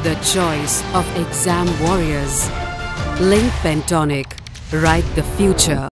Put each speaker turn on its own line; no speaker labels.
the choice of exam warriors. Link Pentonic. Write the future.